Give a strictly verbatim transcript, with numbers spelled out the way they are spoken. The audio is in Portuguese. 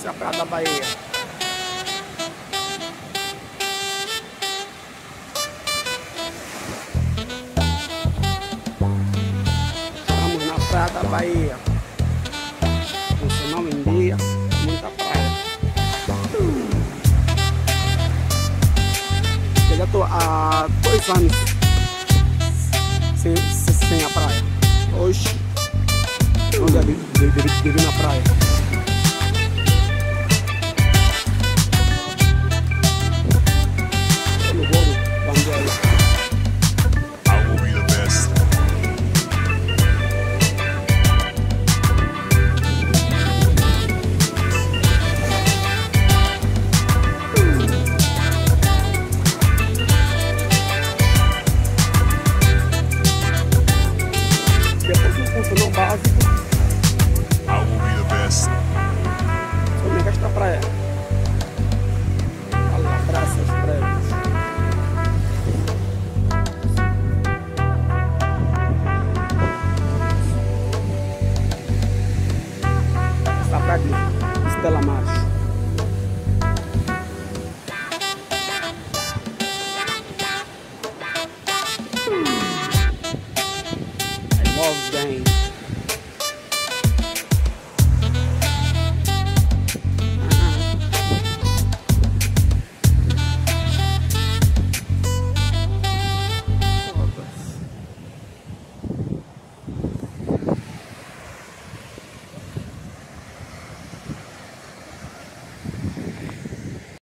Essa é a Praia da Bahia. Estamos na Praia da Bahia. Funcionando em dia, muita praia. Eu já estou há dois anos sem, sem, sem a praia. Hoje, eu já vivi na praia. Funcionou básico. I will be the best. Só me gasta praia. Abraços prévios. Essa praia de Stella Maris. I love game.